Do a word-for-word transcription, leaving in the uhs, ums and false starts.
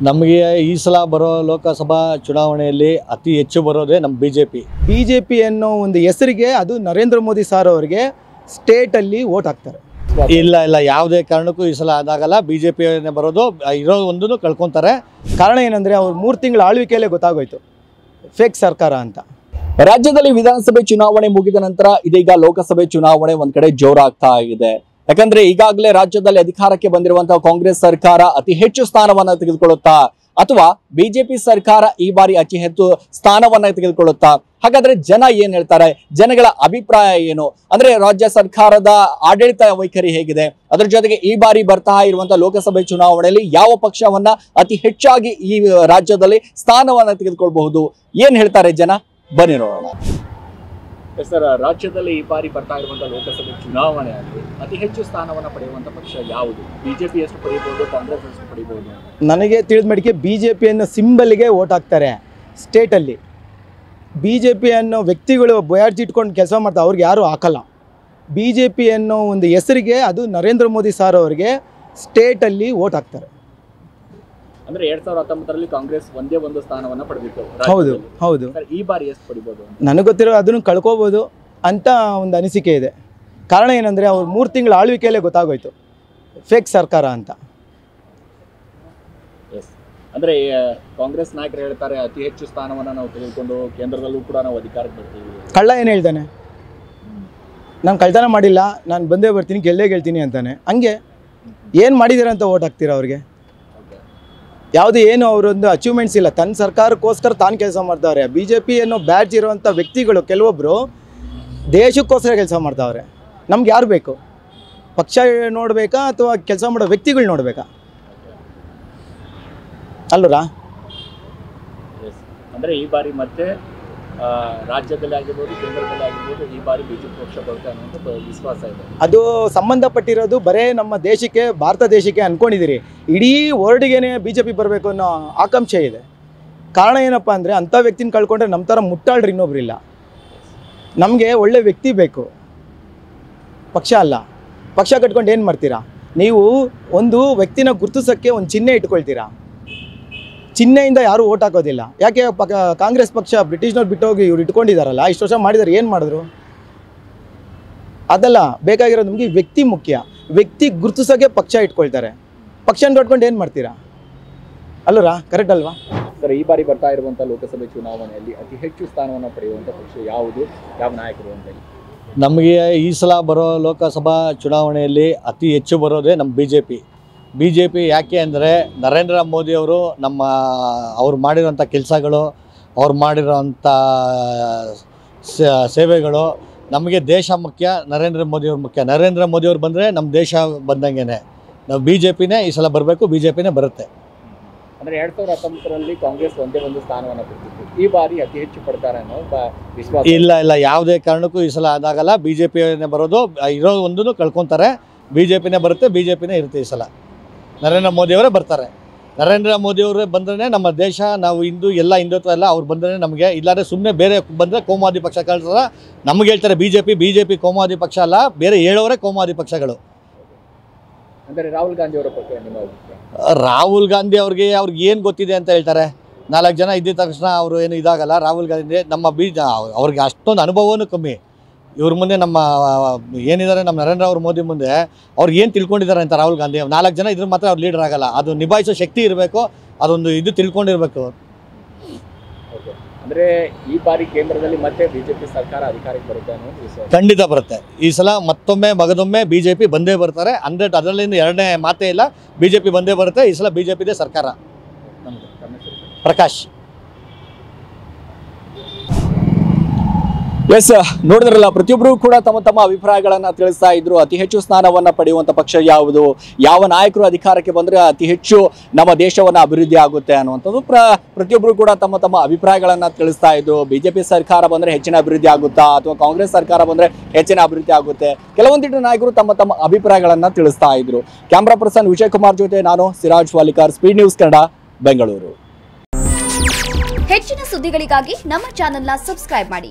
ನಮಗೆ ಈ ಸಲ ಬರೋ ಲೋಕಸಭಾ ಚುನಾವಣೆಯಲ್ಲಿ ಅತಿ ಹೆಚ್ಚು ಬರೋದೇ ನಮ್ಮ ಬಿಜೆಪಿ ಬಿಜೆಪಿ ಅನ್ನೋ ಒಂದು ಹೆಸರಿಗೆ ಅದು ನರೇಂದ್ರ ಮೋದಿ ಸರ್ ಅವರಿಗೆ ಸ್ಟೇಟ್ ಅಲ್ಲಿ ವೋಟ್ ಹಾಕ್ತಾರೆ. ಇಲ್ಲ ಇಲ್ಲ ಯಾವುದೇ ಕಾರಣಕ್ಕೂ ಈ ಸಲ ಅದಾಗಲ್ಲ. ಬಿಜೆಪಿನೇ ಬರೋದು, ಇರೋ ಒಂದನ್ನು ಕಳ್ಕೊಂತಾರೆ. ಕಾರಣ ಏನಂದ್ರೆ ಅವ್ರು ಮೂರು ತಿಂಗಳ ಆಳ್ವಿಕೆಯಲ್ಲೇ ಗೊತ್ತಾಗೋಯ್ತು ಫೇಕ್ ಸರ್ಕಾರ ಅಂತ. ರಾಜ್ಯದಲ್ಲಿ ವಿಧಾನಸಭೆ ಚುನಾವಣೆ ಮುಗಿದ ನಂತರ ಇದೀಗ ಲೋಕಸಭೆ ಚುನಾವಣೆ ಒಂದ್ ಕಡೆ ಜೋರಾಗ್ತಾ ಇದೆ. ಯಾಕಂದ್ರೆ ಈಗಾಗಲೇ ರಾಜ್ಯದಲ್ಲಿ ಅಧಿಕಾರಕ್ಕೆ ಬಂದಿರುವಂತಹ ಕಾಂಗ್ರೆಸ್ ಸರ್ಕಾರ ಅತಿ ಹೆಚ್ಚು ಸ್ಥಾನವನ್ನ ತೆಗೆದುಕೊಳ್ಳುತ್ತಾ ಅಥವಾ ಬಿಜೆಪಿ ಸರ್ಕಾರ ಈ ಬಾರಿ ಅತಿ ಹೆಚ್ಚು ಸ್ಥಾನವನ್ನ ತೆಗೆದುಕೊಳ್ಳುತ್ತಾ? ಹಾಗಾದ್ರೆ ಜನ ಏನ್ ಹೇಳ್ತಾರೆ, ಜನಗಳ ಅಭಿಪ್ರಾಯ ಏನು? ಅಂದ್ರೆ ರಾಜ್ಯ ಸರ್ಕಾರದ ಆಡಳಿತ ವೈಖರಿ ಹೇಗಿದೆ, ಅದರ ಜೊತೆಗೆ ಈ ಬಾರಿ ಬರ್ತಾ ಇರುವಂತಹ ಲೋಕಸಭೆ ಚುನಾವಣೆಯಲ್ಲಿ ಯಾವ ಪಕ್ಷವನ್ನ ಅತಿ ಹೆಚ್ಚಾಗಿ ಈ ರಾಜ್ಯದಲ್ಲಿ ಸ್ಥಾನವನ್ನ ತೆಗೆದುಕೊಳ್ಳಬಹುದು, ಏನ್ ಹೇಳ್ತಾರೆ ಜನ? ಬನ್ನಿ ನೋಡೋಣ. ಸರ್, ರಾಜ್ಯದಲ್ಲಿ ಈ ಬಾರಿ ಬರ್ತಾ ಇರುವಂತಹ ಲೋಕಸಭೆ ಚುನಾವಣೆಯಲ್ಲಿ ಅತಿ ಹೆಚ್ಚು ಸ್ಥಾನವನ್ನ ಪಡೆಯುವಂತ ಪಕ್ಷ ಯಾವುದು? ಬಿಜೆಪಿ ಎಷ್ಟು ಪಡೆಯಬಹುದು, ಕಾಂಗ್ರೆಸ್ ಎಷ್ಟು ಪಡೆಯಬಹುದು? ನನಗೆ ತಿಳಿದ ಮಟ್ಟಿಗೆ ಬಿಜೆಪಿ ಅನ್ನೋ ಸಿಂಬಲ್ಗೆ ವೋಟ್ ಹಾಕ್ತಾರೆ ಸ್ಟೇಟಲ್ಲಿ. ಬಿಜೆಪಿ ಅನ್ನೋ ವ್ಯಕ್ತಿಗಳು ಬೊಯಾರ್ಜಿ ಇಟ್ಕೊಂಡು ಕೆಲಸ ಮಾಡ್ತಾರೆ, ಅವ್ರಿಗೆ ಯಾರು ಹಾಕಲ್ಲ. ಬಿಜೆಪಿ ಅನ್ನೋ ಒಂದು ಹೆಸರಿಗೆ ಅದು ನರೇಂದ್ರ ಮೋದಿ ಸರ್ ಅವರಿಗೆ ಸ್ಟೇಟಲ್ಲಿ ವೋಟ್ ಹಾಕ್ತಾರೆ. ಅಂದ್ರೆ ಎರಡ್ ಸಾವಿರದ ಹತ್ತೊಂಬತ್ತರಲ್ಲಿ ಕಾಂಗ್ರೆಸ್ ಒಂದೇ ಒಂದು ಸ್ಥಾನವನ್ನ ಪಡೆದಿತ್ತು. ಹೌದು ಹೌದು. ಈ ಬಾರಿ ಎಷ್ಟು ಪಡಿಬಹುದು? ನನಗೆ ಗೊತ್ತಿರೋ ಅದನ್ನು ಕಳ್ಕೋಬೋದು ಅಂತ ಒಂದು ಅನಿಸಿಕೆ ಇದೆ. ಕಾರಣ ಏನಂದರೆ ಅವ್ರು ಮೂರು ತಿಂಗಳ ಆಳ್ವಿಕೆಯಲ್ಲೇ ಗೊತ್ತಾಗೋಯ್ತು ಫೇಕ್ ಸರ್ಕಾರ ಅಂತ. ಅಂದ್ರೆ ಕಾಂಗ್ರೆಸ್ ನಾಯಕರು ಹೇಳ್ತಾರೆ ಅತಿ ಹೆಚ್ಚು ಸ್ಥಾನವನ್ನ ನಾವು ತೆಗೆದುಕೊಂಡು ಕೇಂದ್ರದಲ್ಲೂ ಕೂಡ ನಾವು ಅಧಿಕಾರಕ್ಕೆ ಬರ್ತೀವಿ. ಕಳ್ಳ ಏನು ಹೇಳ್ತಾನೆ, ನಾನು ಕಳ್ತನ ಮಾಡಿಲ್ಲ, ನಾನು ಬಂದೇ ಬರ್ತೀನಿ, ಗೆಲ್ಲೇ ಗೆಲ್ತೀನಿ ಅಂತಾನೆ. ಹಂಗೆ ಏನು ಮಾಡಿದ್ದಾರೆ ಅಂತ ಓಟ್ ಹಾಕ್ತೀರಾ ಅವ್ರಿಗೆ? ಯಾವುದು ಏನು ಅವರೊಂದು ಅಚೀವ್ಮೆಂಟ್ಸ್ ಇಲ್ಲ. ತನ್ನ ಸರ್ಕಾರಕ್ಕೋಸ್ಕರ ತಾನು ಕೆಲಸ ಮಾಡ್ತಾವ್ರೆ. ಬಿ ಜೆ ಪಿ ಅನ್ನೋ ಬ್ಯಾಡ್ಜ್ ಇರುವಂಥ ವ್ಯಕ್ತಿಗಳು ಕೆಲವೊಬ್ಬರು ದೇಶಕ್ಕೋಸ್ಕರ ಕೆಲಸ ಮಾಡ್ತಾವ್ರೆ. ನಮ್ಗೆ ಯಾರು ಬೇಕು? ಪಕ್ಷ ನೋಡಬೇಕಾ ಅಥವಾ ಕೆಲಸ ಮಾಡೋ ವ್ಯಕ್ತಿಗಳು ನೋಡಬೇಕಾ? ಅಲ್ಲರಾ? ಅಂದರೆ ಈ ಬಾರಿ ಮತ್ತೆ ರಾಜ್ಯದಲ್ಲಿ ಆಗಿರ್ಬೋದು, ಕೇಂದ್ರದಲ್ಲಿ ಆಗಿರ್ಬೋದು, ಈ ಬಾರಿ ಬಿಜೆಪಿ ಪಕ್ಷ ಬರುತ್ತೆ ಅನ್ನೋ ವಿಶ್ವಾಸ ಇದೆ. ಅದು ಸಂಬಂಧಪಟ್ಟಿರೋದು ಬರೇ ನಮ್ಮ ದೇಶಕ್ಕೆ, ಭಾರತ ದೇಶಕ್ಕೆ ಅಂದ್ಕೊಂಡಿದ್ದೀರಿ. ಇಡೀ ವರ್ಲ್ಡ್ಗೇನೆ ಬಿ ಜೆ ಪಿ ಬರಬೇಕು ಅನ್ನೋ ಆಕಾಂಕ್ಷೆ ಇದೆ. ಕಾರಣ ಏನಪ್ಪ ಅಂದರೆ ಅಂಥ ವ್ಯಕ್ತಿನ ಕಳ್ಕೊಂಡ್ರೆ ನಮ್ಮ ಥರ ಮುಟ್ಟಾಳ್ರಿ ಇನ್ನೊಬ್ರಿಲ್ಲ. ನಮಗೆ ಒಳ್ಳೆ ವ್ಯಕ್ತಿ ಬೇಕು, ಪಕ್ಷ ಅಲ್ಲ. ಪಕ್ಷ ಕಟ್ಕೊಂಡು ಏನು ಮಾಡ್ತೀರಾ ನೀವು? ಒಂದು ವ್ಯಕ್ತಿನ ಗುರುತಿಸೋಕ್ಕೆ ಒಂದು ಚಿಹ್ನೆ ಇಟ್ಕೊಳ್ತೀರಾ. ಚಿಹ್ನೆಯಿಂದ ಯಾರೂ ಓಟ್ ಹಾಕೋದಿಲ್ಲ. ಯಾಕೆ? ಪಕ್ಕ ಕಾಂಗ್ರೆಸ್ ಪಕ್ಷ ಬ್ರಿಟಿಷ್ನವ್ರು ಬಿಟ್ಟೋಗಿ ಇವ್ರು ಇಟ್ಕೊಂಡಿದ್ದಾರಲ್ಲ, ಇಷ್ಟು ವರ್ಷ ಮಾಡಿದ್ದಾರೆ, ಏನು ಮಾಡಿದ್ರು? ಅದಲ್ಲ ಬೇಕಾಗಿರೋದು. ನಮಗೆ ವ್ಯಕ್ತಿ ಮುಖ್ಯ. ವ್ಯಕ್ತಿ ಗುರುತಿಸೋಕೆ ಪಕ್ಷ ಇಟ್ಕೊಳ್ತಾರೆ. ಪಕ್ಷನ ಕಟ್ಕೊಂಡು ಏನು ಮಾಡ್ತೀರಾ? ಅಲ್ಲರಾ? ಕರೆಕ್ಟ್ ಅಲ್ವಾ? ಸರ್, ಈ ಬಾರಿ ಬರ್ತಾ ಇರುವಂಥ ಲೋಕಸಭೆ ಚುನಾವಣೆಯಲ್ಲಿ ಅತಿ ಹೆಚ್ಚು ಸ್ಥಾನವನ್ನು ಪಡೆಯುವಂಥ ಪಕ್ಷ ಯಾವುದು, ಯಾವ ನಾಯಕರು ಅಂತ ಹೇಳಿ? ನಮಗೆ ಈ ಸಲ ಬರೋ ಲೋಕಸಭಾ ಚುನಾವಣೆಯಲ್ಲಿ ಅತಿ ಹೆಚ್ಚು ಬರೋದೇ ನಮ್ಮ B J P B J P ಯಾಕೆ ಅಂದರೆ ನರೇಂದ್ರ ಮೋದಿಯವರು ನಮ್ಮ ಅವ್ರು ಮಾಡಿರೋಂಥ ಕೆಲಸಗಳು, ಅವ್ರು ಮಾಡಿರೋಂಥ ಸೇವೆಗಳು, ನಮಗೆ ದೇಶ ಮುಖ್ಯ, ನರೇಂದ್ರ ಮೋದಿಯವ್ರು ಮುಖ್ಯ. ನರೇಂದ್ರ ಮೋದಿಯವ್ರು ಬಂದರೆ ನಮ್ಮ ದೇಶ ಬಂದಂಗೆ. ನಾವು ಬಿ ಜೆ ಪಿನೇ ಈ ಸಲ ಬರಬೇಕು, ಬಿ ಜೆ ಪಿನೇ ಬರುತ್ತೆ. ಅಂದರೆ ಎರಡು ಸಾವಿರದ ಹತ್ತೊಂಬತ್ತರಲ್ಲಿ ಕಾಂಗ್ರೆಸ್ ಒಂದೇ ಒಂದು ಸ್ಥಾನವನ್ನು ಪಡೆದಿತ್ತು. ಈ ಬಾರಿ ಅತಿ ಹೆಚ್ಚು ಪಡ್ತಾರೆ ಅನ್ನೋ ವಿಶ್ವಾಸ? ಇಲ್ಲ ಇಲ್ಲ ಯಾವುದೇ ಕಾರಣಕ್ಕೂ ಈ ಸಲ ಅದಾಗಲ್ಲ. ಬಿ ಜೆ ಪಿನೇ ಬರೋದು, ಇರೋ ಒಂದನ್ನು ಕಳ್ಕೊತಾರೆ. ಬಿ ಜೆ ಪಿನೇ ಬರುತ್ತೆ, ಬಿ ಜೆ ಪಿನೇ ಇರುತ್ತೆ ಈ ಸಲ. ನರೇಂದ್ರ ಮೋದಿಯವರೇ ಬರ್ತಾರೆ. ನರೇಂದ್ರ ಮೋದಿಯವರೇ ಬಂದ್ರೆ ನಮ್ಮ ದೇಶ, ನಾವು ಹಿಂದೂ ಎಲ್ಲ ಹಿಂದುತ್ವ ಎಲ್ಲ ಅವ್ರು ಬಂದರೆ ನಮಗೆ. ಇಲ್ಲಾಂದರೆ ಸುಮ್ಮನೆ ಬೇರೆ ಬಂದರೆ ಕೋಮುವಾದಿ ಪಕ್ಷ ಕಳ್ಸಲ್ಲ. ನಮಗೆ ಹೇಳ್ತಾರೆ B J P B J P ಕೋಮುವಾದಿ ಪಕ್ಷ ಅಲ್ಲ, ಬೇರೆ ಹೇಳೋರೇ ಕೋಮುವಾದಿ ಪಕ್ಷಗಳು. ಅಂದರೆ ರಾಹುಲ್ ಗಾಂಧಿ ಅವರ ಪಕ್ಷ ನಿಮ್ಮ ಅಭಿಪ್ರಾಯ? ರಾಹುಲ್ ಗಾಂಧಿ ಅವ್ರಿಗೆ ಅವ್ರಿಗೆ ಏನು ಗೊತ್ತಿದೆ ಅಂತ ಹೇಳ್ತಾರೆ. ನಾಲ್ಕು ಜನ ಇದ್ದ ತಕ್ಷಣ ಅವರು ಏನು ಇದಾಗಲ್ಲ. ರಾಹುಲ್ ಗಾಂಧಿ ನಮ್ಮ ಬಿ ಅವ್ರಿಗೆ ಅಷ್ಟೊಂದು ಅನುಭವನೂ ಕಮ್ಮಿ. ಇವ್ರ ಮುಂದೆ ನಮ್ಮ ಏನಿದ್ದಾರೆ ನಮ್ಮ ನರೇಂದ್ರ ಅವ್ರ ಮೋದಿ ಮುಂದೆ ಅವ್ರಿಗೆ ಏನು ತಿಳ್ಕೊಂಡಿದ್ದಾರೆ ಅಂತ ರಾಹುಲ್ ಗಾಂಧಿ. ನಾಲ್ಕು ಜನ ಇದ್ರ ಮಾತ್ರ ಅವ್ರು ಲೀಡರ್ ಆಗಲ್ಲ. ಅದು ನಿಭಾಯಿಸೋ ಶಕ್ತಿ ಇರಬೇಕು, ಅದೊಂದು ಇದು ತಿಳ್ಕೊಂಡಿರ್ಬೇಕು. ಅಂದರೆ ಈ ಬಾರಿ ಕೇಂದ್ರದಲ್ಲಿ ಮತ್ತೆ ಬಿಜೆಪಿ ಸರ್ಕಾರ ಅಧಿಕಾರಕ್ಕೆ ಬರುತ್ತೆ ಅನ್ನೋ ವಿಶ್ವಾಸ? ಖಂಡಿತ ಬರುತ್ತೆ. ಈ ಸಲ ಮತ್ತೊಮ್ಮೆ ಮಗದೊಮ್ಮೆ ಬಿ ಜೆ ಪಿ ಬಂದೇ ಬರ್ತಾರೆ. ಹಂಡ್ರೆಡ್, ಅದರಲ್ಲಿಂದ ಎರಡನೇ ಮಾತೇ ಇಲ್ಲ. ಬಿ ಜೆ ಪಿ ಬಂದೇ ಬರುತ್ತೆ. ಈ ಸಲ ಬಿ ಜೆ ಪಿದೇ ಸರ್ಕಾರ. ನಮ್ಮದು ಪ್ರಕಾಶ್. ಎಸ್, ನೋಡಿದ್ರಲ್ಲ, ಪ್ರತಿಯೊಬ್ಬರು ಕೂಡ ತಮ್ಮ ತಮ್ಮ ಅಭಿಪ್ರಾಯಗಳನ್ನ ತಿಳಿಸ್ತಾ ಇದ್ರು. ಅತಿ ಹೆಚ್ಚು ಸ್ಥಾನವನ್ನ ಪಡೆಯುವಂತ ಪಕ್ಷ ಯಾವುದು, ಯಾವ ನಾಯಕರು ಅಧಿಕಾರಕ್ಕೆ ಬಂದ್ರೆ ಅತಿ ಹೆಚ್ಚು ನಮ್ಮ ದೇಶವನ್ನ ಅಭಿವೃದ್ಧಿ ಆಗುತ್ತೆ ಅನ್ನುವಂಥದ್ದು ಪ್ರ ಪ್ರತಿಯೊಬ್ಬರು ಕೂಡ ತಮ್ಮ ತಮ್ಮ ಅಭಿಪ್ರಾಯಗಳನ್ನ ತಿಳಿಸ್ತಾ ಇದ್ರು. ಬಿಜೆಪಿ ಸರ್ಕಾರ ಬಂದ್ರೆ ಹೆಚ್ಚಿನ ಅಭಿವೃದ್ಧಿ ಆಗುತ್ತಾ ಅಥವಾ ಕಾಂಗ್ರೆಸ್ ಸರ್ಕಾರ ಬಂದ್ರೆ ಹೆಚ್ಚಿನ ಅಭಿವೃದ್ಧಿ ಆಗುತ್ತೆ? ಕೆಲವೊಂದಿಷ್ಟು ನಾಯಕರು ತಮ್ಮ ತಮ್ಮ ಅಭಿಪ್ರಾಯಗಳನ್ನ ತಿಳಿಸ್ತಾ ಇದ್ರು. ಕ್ಯಾಮ್ರಾ ಪರ್ಸನ್ ವಿಜಯ್ ಕುಮಾರ್ ಜೊತೆ ನಾನು ಸಿರಾಜ್ ವಾಲಿಕಾರ್, ಸ್ಪೀಡ್ ನ್ಯೂಸ್ ಕನ್ನಡ, ಬೆಂಗಳೂರು. ಹೆಚ್ಚಿನ ಸುದ್ದಿಗಳಿಗಾಗಿ ನಮ್ಮ ಚಾನೆಲ್ನ ಸಬ್ಸ್ಕ್ರೈಬ್ ಮಾಡಿ.